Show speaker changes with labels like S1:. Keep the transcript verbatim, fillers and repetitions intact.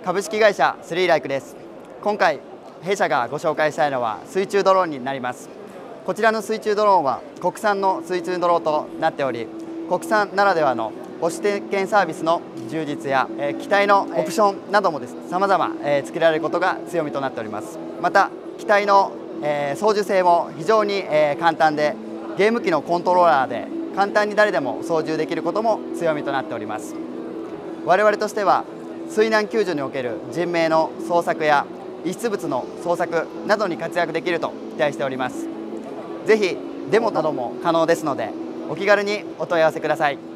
S1: 株式会社スリーライクです。今回弊社がご紹介したいのは水中ドローンになります。こちらの水中ドローンは国産の水中ドローンとなっており、国産ならではの保守点検サービスの充実や、えー、機体のオプションなどもです様々、えー、作られることが強みとなっております。また機体の、えー、操縦性も非常に、えー、簡単で、ゲーム機のコントローラーで簡単に誰でも操縦できることも強みとなっております。我々としては水難救助における人命の捜索や遺失物の捜索などに活躍できると期待しております。ぜひデモなども可能ですので、お気軽にお問い合わせください。